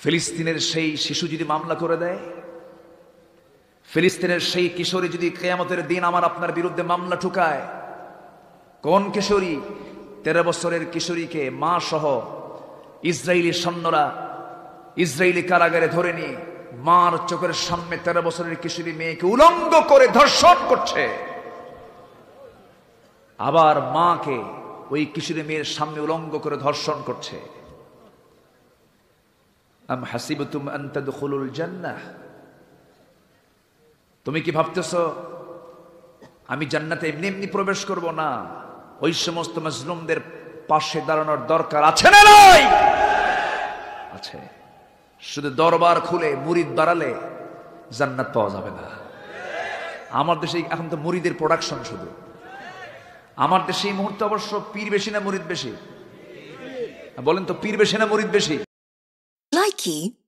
ফিলিস্তিনের সেই শিশু যদি মামলা করে দেয়, ফিলিস্তিনের সেই কিশোরী যদি কিয়ামতের দিন আমার আপনার বিরুদ্ধে মামলা ঠুকায়, কোন কিশোরী? 13 বছরের কিশোরীকে মা সহ ইসরায়েলি সৈন্যরা ইসরায়েলি কারাগারে ধরে নিয়ে মার চোখের সামনে 13 বছরের কিশোরী মেয়েকে উলঙ্গ করে ধর্ষণ করছে। আবার মাকে ওই কিশোরী মেয়ের সামনে উলঙ্গ করে ধর্ষণ করছে। আম হাসিবতুম আন তাদখুলুল জান্নাহ, তুমি কি ভাবতেছো আমি জান্নাতে এমনি এমনি প্রবেশ করব? না, ওই সমস্ত মাজলুমদের পাশে দাঁড়ানোর দরকার আছে না নাই? আছে। শুধু দরবার খুলে মুরিদ বাড়ালে জান্নাত পাওয়া যাবে না। আমার দেশে এখন তো মুরিদের প্রোডাকশন শুধু। আমার দেশে এই মুহূর্তে অবশ্য পীর বেশি না মুরিদ বেশি? বলেন তো, পীর বেশি না মুরিদ বেশি? Likey